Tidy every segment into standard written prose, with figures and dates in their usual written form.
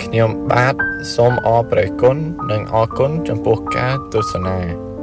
ខ្ញុំបាទសូមអរព្រគុណនិងអរគុណចំពោះការទស្សនា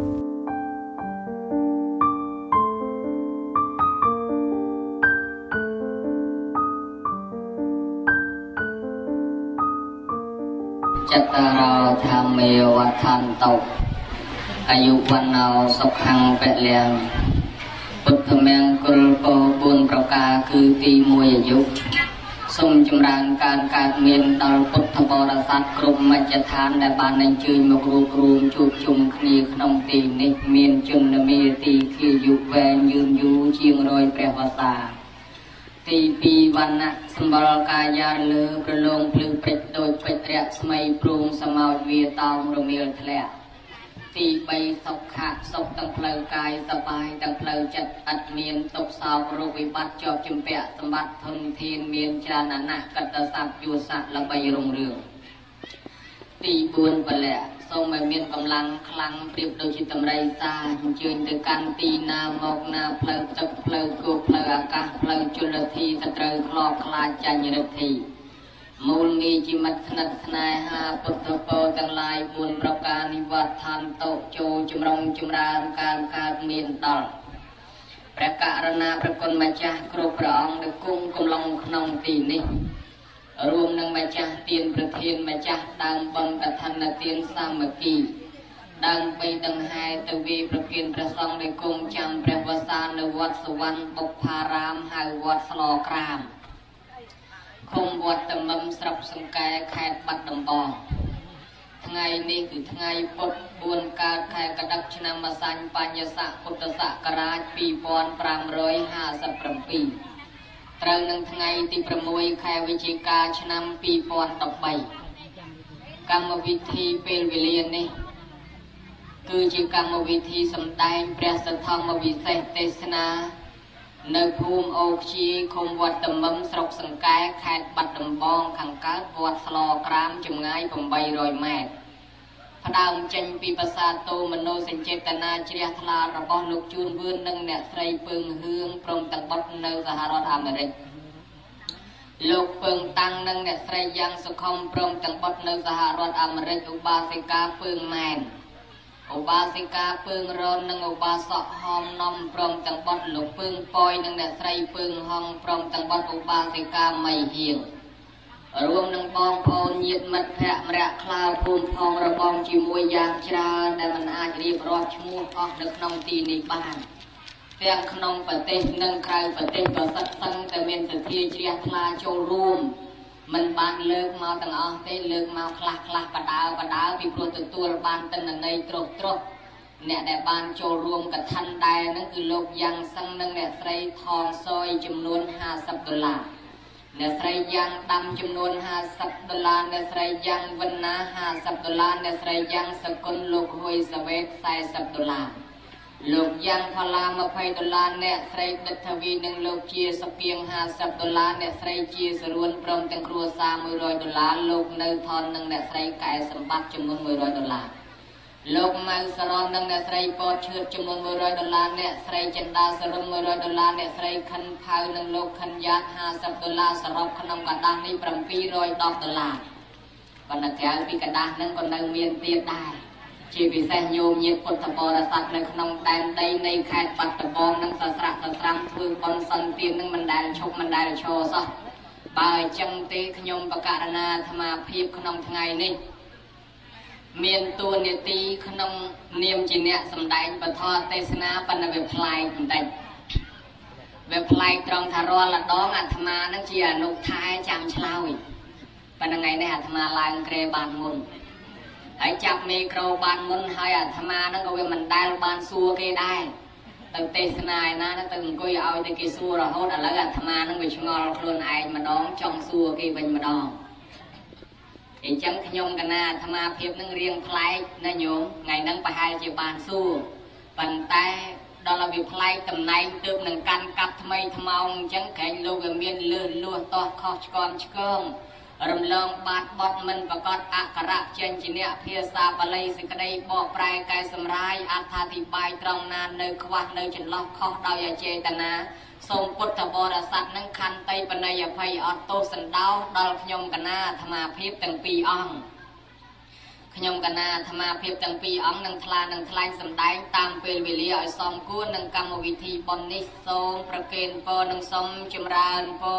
ចតារោធម្មេវថន្តោអាយុវណ្ណោសុខੰពលំពុទ្ធមង្គលពោ4ប្រការគឺទី1អាយុសូមចម្រើនការកើតមានដល់ពុទ្ធបរិស័ទគ្រប់មជ្ឈដ្ឋានដែលបានអញ្ជើញមករួបរวมជួបជុំគ្នាក្នុងទីនេះមានជំនមេទីជាយុវែងយឺនយូរជាង100ព្រះវស្សាទី2វណ្ណៈសម្បល់កាយាលើប្រឡងភ្លឺព្រិចដោយពេជ្ររស្មីព្រួងសមោចវាតោងរមៀលធ្លាក់ទី3សុខៈសុខទាំងផ្លូវកាយសប្បាយទាំងផ្លូវចិត្តអត់មានទុក្ខសោករោគវិបត្តិជាប់ជំពាក់សម្បត្តិធនធានមានច្រើនអនកតស័ព្ទយុស័កដើម្បីរុងរឿងទី4ពលៈសូមឲ្យមានកម្លាំងខ្លាំងប្រៀបដូចជាតម្រៃសាអញ្ជើញទៅកាន់ទីណាមកណាផ្លូវទឹកផ្លូវគោកផ្លូវអាកាសផ្លូវជលធីទៅត្រូវខ្លោបខ្លាចចាញ់រិទ្ធិមូលងាយជាមិត្តស្និទ្ធស្នេហាពុទ្ធពរទាំងឡាយ4ប្រការនិវត្តឋានតោចូលចម្រុងចម្រើនការកើតមានដល់ព្រះករណាព្រះគុណម្ចាស់គ្រប់ព្រះអង្គដែលគង់កំឡុងក្នុងទីនេះរួមនឹងម្ចាស់ទានប្រធានម្ចាស់ដើមបនកឋិនទានសាមគ្គីដើមបីដង្ហែទៅវាប្រគិនព្រះសង្ឃដែលគង់ចាំព្រះវស្សានៅវត្តសវណ្ណបុប្ផារាមហៅវត្តស្លក្រាមឃុំវត្តតមឹមស្រុកសង្កែខេត្តបាត់ដំបងថ្ងៃនេះគឺថ្ងៃពុទ្ធ4កើតខែកដិកឆ្នាំម្សាញ់បញ្ញស័កពុទ្ធសករាជ2557ត្រូវនឹងថ្ងៃទី6ខែវិច្ឆិកាឆ្នាំ2013កម្មវិធីពេលវេលានេះគឺជាកម្មវិធីសម្ដែងព្រះសទ្ធម្មវិសេសទេសនានៅភូមិអូខ្ជាយឃុំវត្តតមឹមស្រុកសង្កែខេត្តបាត់ដំបងខាងកើតវត្តស្លក្រាមចម្ងាយ800ម៉ែត្រផ្ដើមចេញពីប្រាសាទតូមនោសញ្ចេតនាជ្រះថ្លារបស់លោកជួនវឿននិងអ្នកស្រីពើងហឿងព្រមទាំងបុត្រនៅសហរដ្ឋអាមេរិកលោកពើងតាំងនិងអ្នកស្រីយ៉ាងសុខុមព្រមទាំងបុត្រនៅសហរដ្ឋអាមេរិកឧបាសិកាពើងម៉ែនឧបាសិកាពើងរននិងឧបាសកហមនំព្រមទាំងបុត្រលោកពើងប៉យនិងអ្នកស្រីពើងហងព្រមទាំងបុត្រឧបាសិកាមៃហៀងរួមនឹងបងប្អូនញាតិមិត្តភក្តិម្រាក់ក្លាវភូមិផងរបងជាមួយយ៉ាងច្រើនដែលមិនអាចរៀបរាប់ឈ្មោះអស់នៅក្នុងទីនេះបានទាំងក្នុងប្រទេសនិងក្រៅប្រទេសក៏សិតសឹងតែមានសទ្ធាជ្រះថ្លាចូលរួមមិនបានលើកមកទាំងអស់ទេលើកមកខ្លះបដើពីព្រោះទទួលបានទិន្នន័យត្រុសអ្នកដែលបានចូលរួមកឋិនដែរហ្នឹងគឺលោកយ៉ាងសឹងនិងអ្នកស្រីថងសយចំនួន$50អ្នកស្រីយ៉ាងដាំចំនួន$50អ្នកស្រីយ៉ាងវិណា$50អ្នកស្រីយ៉ាងសគុណលោកហួយសាវេត$40លោកយ៉ាងផល្លា$20អ្នកស្រីដិដ្ឋវីនិងលោកជាសពៀង$50អ្នកស្រីជាសរួនព្រមទាំងគ្រួសារ$100លោកនៅថននិងអ្នកស្រីកែសម្បត្តិចំនួន$100លោកម៉ៅសរននិងអ្នកស្រីពតឈឿតចំនួន$100អ្នកស្រីចិន្តាសរុប$100អ្នកស្រីខិនផៅនិងលោកខិនយ៉ាត$50សរុបក្នុងកណ្ដាស់នេះ$710ប៉ុន្តែក្រៅពីកណ្ដាស់នឹងក៏នៅមានទៀតដែរជាពិសេសញោមញាតិពុទ្ធបរិស័ទនៅក្នុងដែនដីនៃខេត្តបាត់ដំបងនិងសស្រាក់សស្រាំធ្វើបុណ្យសន្តាននឹងមិនដែលឈប់មិនដែលឈរសោះបើអញ្ចឹងទេខ្ញុំបកករណាអាត្មាភាពក្នុងថ្ងៃនេះមានតួនាទីក្នុងនាមជាអ្នកសម្ដែងពធទេសនាបណ្ឌវាប្លែកបន្តិចវាប្លែកត្រង់ថារាល់ដងអាត្មានឹងជាអនុថែចាំឆ្លើយប៉ុន្តែថ្ងៃនេះអាត្មាឡើងក្រែបានមុនហើយចាប់មីក្រូបានមុនហើយអាត្មានឹងក៏វាមិនដែលបានសួរគេដែរទៅទេសនាឯណាទៅអង្គុយឲ្យតែគេសួររហូតឥឡូវអាត្មានឹងវាឆ្ងល់ខ្លួនឯងម្ដងចង់សួរគេវិញម្ដងអញ្ចឹងខ្ញុំកណាអាត្មាភាពនឹងរៀងប្លែកណាញោមថ្ងៃហ្នឹងប្រហែលជាបានសួរប៉ុន្តែដល់ឲ្យវាប្លែកតំណែងទើបនឹងកាន់កាប់ថ្មីថ្មោងអញ្ចឹងក្រែងលោកវាមានលឺលួសតោះខុសឆ្គងឆ្គងรำลองบาดบอดมันประกอบอักขระเจนจิเนียเพียซาบาลีสิกได้บอกปลายกายสำรายอัธาธิบายตรองนานเนควักเนจนล็อกข้อดาวยาเจตนาทรงพุทธบริษัทนั่งคันไตปนัยภัยออโตสันดาวดอลขยมกันนาธรรมาเพียบตั้งปีอ่องขยมกันนาธรรมาเพียบตั้งปีอ่องนังทลานังทลายสำได้ตามเปลวิเลียซองกู้นังกรรมวิธีบนนิทรงประเกณฑ์ปอนังสมจมรานปอ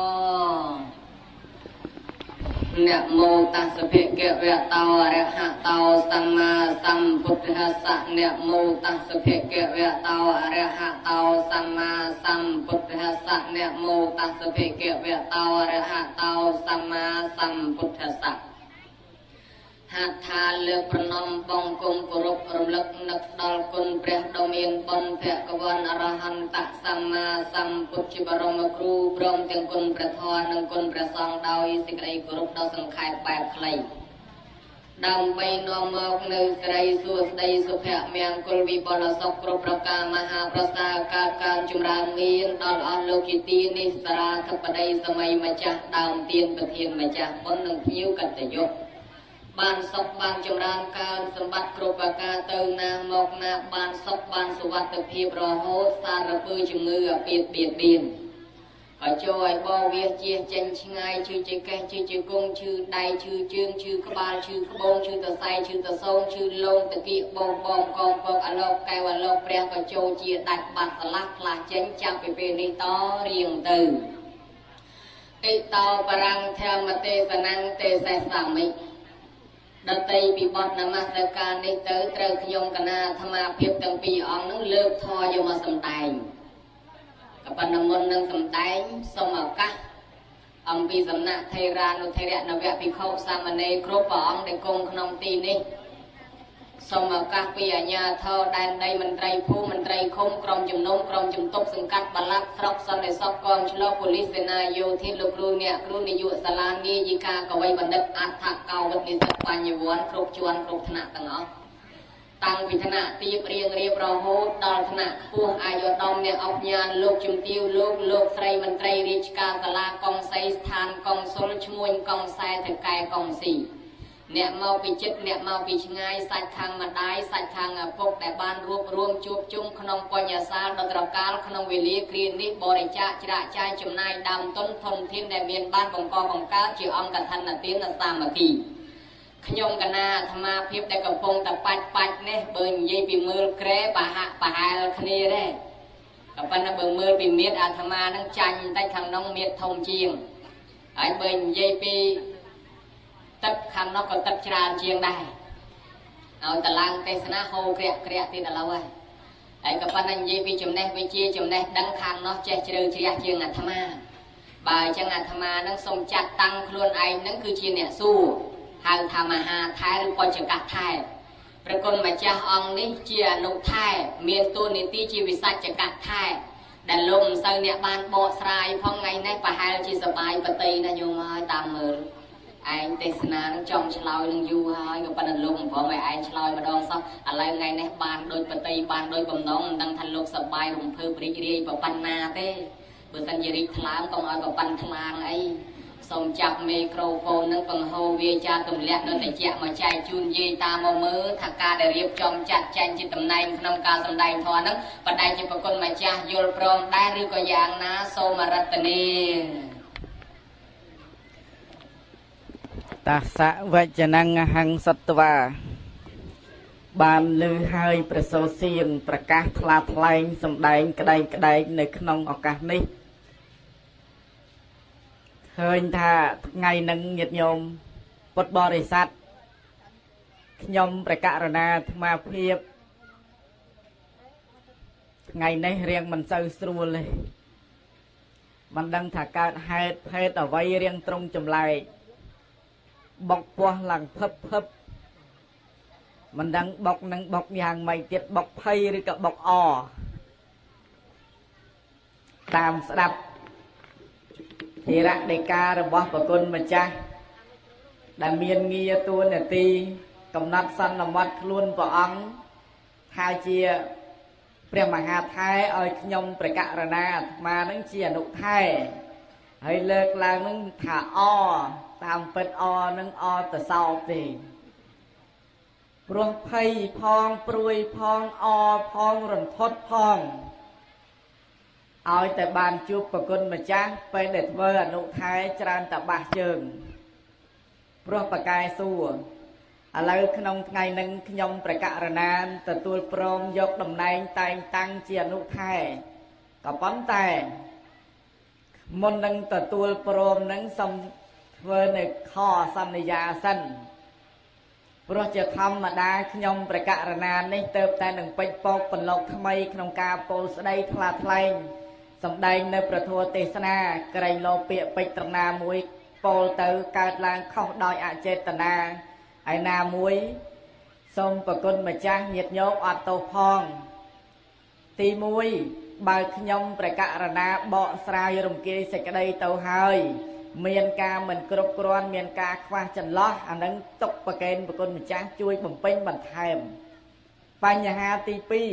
นะโมตัสสะภะคะวะโตอะระหะโตสัมมาสัมพุทธัสสะนะโมตัสสะภะคะวะโตอะระหะโตสัมมาสัมพุทธัสสะนะโมตัสสะภะคะวะโตอะระหะโตสัมมาสัมพุทธัสสะหัตถาเลือกประนมบองกุมกรุบรำลึกนึกดอลคุณเปรียดมีนบนเถกวันอรหันตสัมมาสัมพุทธิบรมครูพร้อมทั้งคุณประทอนทั้งคุณประสองดาวสิกไรกรุบดาวสังขายแปดคลัยดำไปนอมอกนึกไรสุดใดสุภะเมียงกุลวิบลสกรุประกามหาประสาการจุมรานมีนดอลอัลโลกิตีนิสราทปไดสมัยมาจากดาวเตียนประเทียนมาจากบนหนึ่งพิ้วกัตยกบานศพบานจำรานการสมบัติกรุปการเติมนาหมอกนาบานศพบานสวัสดิภีบรอโหสารปือจมือเปียดเบียดเบียนก็จอยบ่เวียเจียเจนชิงไงชื่อเจแกชื่อเจกงชื่อใดชื่อจึงชื่อกบาลชื่อกบงชื่อตะไซชื่อตะทรงชื่อลงตะกี้บงบองกองปกอโลกไกวโลกเปรียก็โจเจียดัดบัดสลักลาเจนจังไปเป็นนิตอเรียงตื่นติตอปรังเทมเตสนังเตเสสามิดนตรีปีบอดนมัสการในเตอเตอขยมกนาธรรมาเพียบตั้งปีอ่องนั่งเลิกทอยมาสำแดงกับปนมนนั่งสำแดงสมกะองปีสำนักไทรานุเทระนเวะพิเข้าสามเณรครบอ่องในกงขนมตีนี้สมกะปีญาเท่าแดนใดมันไตรผู้มันไตรคมกรมจุ่มนมกรมจุ่มตบสังกัดบัลลักษรกสันในซอกกองชลอปุลิสนาโยทิลูกครูเนี่ยครูนิยุสลานียิกากวัยบันดักอัฏฐเกาวัดนิสปัญญวนครบชวนครบธนะตั้งอ๋อตั้งวิธนาตีเรียงเรียบรอโหดอลธนะผู้อายุดอมเนี่ยออกญาณโลกจุ่มติวโลกไตรมันไตรริชกาสลากองไซสถานกองโซลชมวยกองไซถึงกายกองสีเนี่ยเมาปีจิตเนี่ยเมาปีชงายสัตว์ทางมาได้สัตว์ทางพกแต่บ้านรวบรวมจูบจุ่มขนมปัญญาซาดตรกาลขนมเวลีกรีนนิบริจาจระใจจำนายดำต้นทนทิ้งแต่เมียนบ้านบงกอบงกาเจียวอมกันทันนตีนสามกีขยมกันนาธรรมาเพียบแต่กระพงแต่ปัดเนี่ยเบิ่งยี่ปีมือแกรปะหะปะหายคณีได้กับปันเบิ่งมือปีเมียดอาธรรมานั่งจันได้ทางน้องเมียดทงเจียงไอ้เบิ่งยี่ปีตัดคำนอกก็ตัดจราเชียงได้เอาตะลังเตสนาโฮเกลียตีตะละไว้ไอ้กับปนัญญีวิจุมเนวิจีจุมเนดังคังนอกเจเจริญเชียเชียงอัธมาบ่ายจังอัธมานั่งทรงจัดตั้งครวนไอ้นั่นคือเชียเนี่ยสู้หางธรรมหาท้ายหรือปจักรท้ายประกลมาจ้าองนี่เจียนุท้ายเมียนตัวนิติชีวิสัจจักรท้ายดันลมเสเนี่ยบานโบสลายพองไงในปะหายจีสบายปฏินะโยมตามมือไอ้เตสนาจอมฉลอยนึงอยู่หายกับปนันลุงพอไม่ไอ้ฉลอยมาดองซับอะไรไงเนี่ยบานโดยปฏิบานโดยบ่มน้องดังทันลูกสบายรุ่มเพิ่มปริยปปันนาเต้เบื่อสัญญริทลามต้องเอากับปันทลางไอ้ส่งจับไมโครโฟนนั่งปังโฮเวียจาตุ่มเล็กนั่นแต่เจ้ามาใจจูนเยตามมือถักการได้เรียบจอมจัดแจงจิตตำนายขนมการสำได้ทอนั้นปัจจัยจิตปกลมาจ้าโยลพรมได้หรือก็อย่างนะโซมารัตนีตัสสะวจนังหังสัตวาบานลือให้ประโสเสียงประกาศทลาทลายสำแดงกระไดกระไดในขนมโอกาสนี้เคยท่าไงนังเหยียดโยมปดบริษัทยมประกาศนาธมาเพียบไงในเรียงมันเศร้าสรูเลยมันดังถาการให้เพศเอาไว้เรียงตรงจำไรบกปัวหลังเพิบมันดังบกนังบกยางไม่เจ็ดบกไพหรือกับบกอตามสดับทีระในการระบอบประกุลมาจ้าดามีนเงียตัวเนี่ยตีกำนัดสันนวัดล้วนปะอังทาเจียเปรียมหาไทยเอาขยมประกาศนามานั่งเจียนุไทยហើយលើកឡើងនឹងថាអតាមពិតអនឹងអទៅសោកទេព្រោះភ័យផងព្រួយផងអផងរន្ធត់ផងឲ្យតែបានជួបប្រគុណម្ចាស់ពេលដែលធ្វើអនុថែច្រើនតបាសជើងព្រោះប្រកែសួរឥឡូវក្នុងថ្ងៃនឹងខ្ញុំព្រះករុណាទទួលព្រមយកតំណែងតែងតាំងជាអនុថែក៏ប៉ុន្តែមុននឹងទទួលព្រមនឹងសូមធ្វើនៅខសន្យាសិនព្រោះជាធម្មតាខ្ញុំព្រះករុណានេះទៅតែនឹងពេចពកបន្លកថ្មីក្នុងការពោលស្ដីថ្លាថ្លែងសម្ដែងនៅប្រធមទេសនាក្រែងលោពាកពេចត្រណាមួយពោលទៅកើតឡើងខុសដោយអចេតនាឯណាមួយសូមប្រគុណម្ចាស់ញាតិញោមអត់ទោសផងទី1បើខ្ញុំព្រះករុណាបកស្រាយរំគាយសេចក្តីទៅហើយមានការមិនគ្រប់គ្រាន់មានការខ្វះចន្លោះអានឹងទុកប្រកេនប្រគុណម្ចាស់ជួយបំពេញបន្ថែមបញ្ហាទី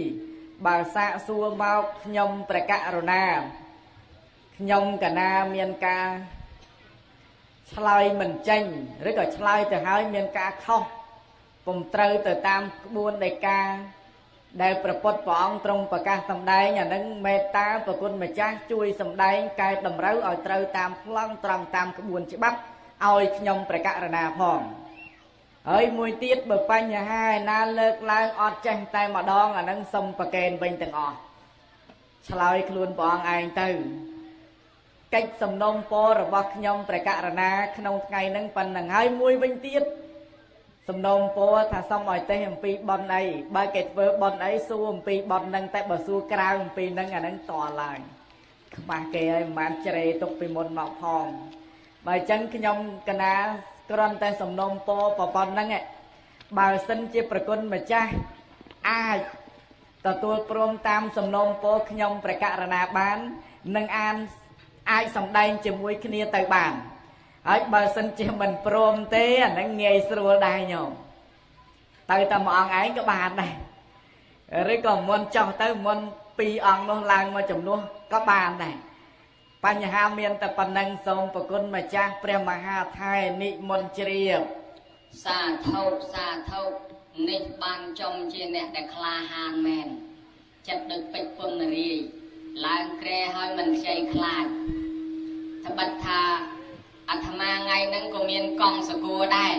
2បើសាកសួរមកខ្ញុំព្រះករុណាខ្ញុំកណាមានការឆ្លើយមិនចេញឬក៏ឆ្លើយទៅហើយមានការខុសពុំត្រូវទៅតាមក្បួននៃការដែលព្រះពុទ្ធព្រះអង្គទ្រង់ប្រកាសសម្ដែងអានឹងមេត្តាប្រគុណម្ចាស់ជួយសម្ដែងកែតម្រូវឲ្យត្រូវតាមប្លង់ត្រង់តាមក្បួនច្បាប់ឲ្យខ្ញុំព្រះករុណាផងហើយមួយទៀតបើបញ្ហាឯណាលើកឡើងអត់ចេះតែម្ដងអានឹងសុំប្រកេនវិញទាំងអស់ឆ្លើយខ្លួនព្រះអង្គឯងទៅកិច្ចសំណុំពររបស់ខ្ញុំព្រះករុណាក្នុងថ្ងៃហ្នឹងប៉ុណ្ណឹងហើយមួយវិញទៀតសំណុំពរថាសុំឲ្យទេអំពីបន់អីបើគេធ្វើបន់អីសួរអំពីបន់ហ្នឹងតែបើសួរក្រៅអំពីហ្នឹងអាហ្នឹងតឡើងខ្មាស់គេហើយមិនបានជ្រេទុកពីមុនមកផងបើអញ្ចឹងខ្ញុំកណាគ្រាន់តែសំណុំពរប៉ុណ្្នឹងបើសិនជាប្រគុណម្ចាស់អាចទទួលព្រមតាមសំណុំពរខ្ញុំព្រះករុណាបាននឹងអាចសម្ដែងជាមួយគ្នាទៅបានហើយបើសិនជាមិនព្រមទេអានឹងងាយស្រួលដែរញោមទៅតែមួយអង្គឯងក៏បានដែរឬក៏មុនចោះទៅមុន2អង្គនោះឡើងមកចំនួនក៏បានដែរបញ្ហាមានតែប៉ុណ្្នឹងសូមប្រគុណម្ចាស់ព្រះមហាថែនិមន្តជ្រាបសាធុសាធុនេះបានចំជាអ្នកដែលក្លាហានមែនចិត្តដឹកពេជ្រពុនរាយឡើងក្រែឲ្យមិនខ្ចីខ្លាចត្បិតថាអាត្មាថ្ងៃហ្នឹងក៏មានកង់សកួរដែរ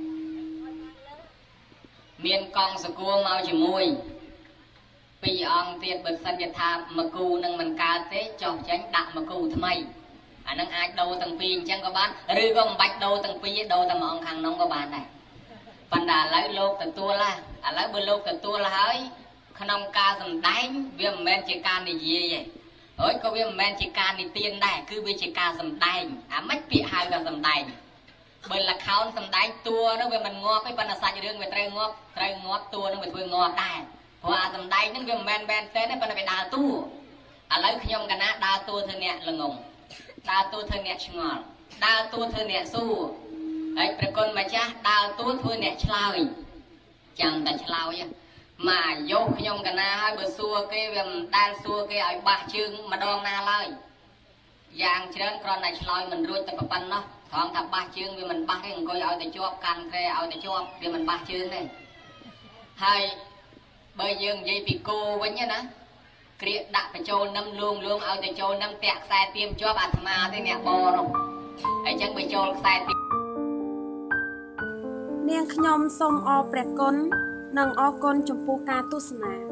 មានកង់សកួរមកជាមួយ2អង្គទៀតបើសិនជាថាមកគូនឹងមិនកើតទេចុះចេញដាក់មកគូថ្មីអានឹងអាចដូរទាំងពីរអញ្ចឹងក៏បានឬក៏មិនបាច់ដូរទាំងពីរដូរតែមួយអង្គខាងនោះក៏បានដែរប៉ុន្តែឥឡូវលោកទទួលឡាឥឡូវបើលោកទទួលហើយក្នុងការសម្ដែងវាមិនមែនជាការនិយាយទេហើយក៏វាមិនមែនជាការនិទានដែរគឺវាជាការសម្ដែងអាមិនពាក្យហៅថាសម្ដែងបើលខោនសម្ដែងតួនោះវាមិនងាប់ទេប៉ុន្តែសាច់រឿងវាត្រូវងាប់តួនោះវាធ្វើងាប់ដែរព្រោះអាសម្ដែងហ្នឹងវាមិនមែនមែនទេប៉ុន្តែវាដើរតួឥឡូវខ្ញុំកណាដើរតួធ្វើអ្នកល្ងងដើរតួធ្វើអ្នកឆ្ងល់ដើរតួធ្វើអ្នកសួរហើយប្រគុណម្ចាស់ដើរតួធ្វើអ្នកឆ្លើយចាំតែឆ្លើយមកអាយុខ្ញុំកណាហើយបើសួរគេវាមិនដែលសួរគេឲ្យបាសជើងម្ដងណាឡើយយ៉ាងច្រើនគ្រាន់តែឆ្លើយមិនរួចតែប៉ុណ្ណោះត្រង់ថាបាសជើងវាមិនបាសទេអង្គុយឲ្យតែជាប់កាន់ក្រែឲ្យតែជាប់វាមិនបាសជើងទេហើយបើយើងនិយាយពីគោវិញណាក្រៀកដាក់បញ្ចូលនឹមលួងឲ្យទៅចូលនឹមតាក់ខ្សែទៀមជាប់អាត្មាទេអ្នកបនោះហើយចឹងបញ្ចូលខ្សែទៀមនាងខ្ញុំសូមអរព្រះគុណនិងអរគុណចំពោះការទស្សនា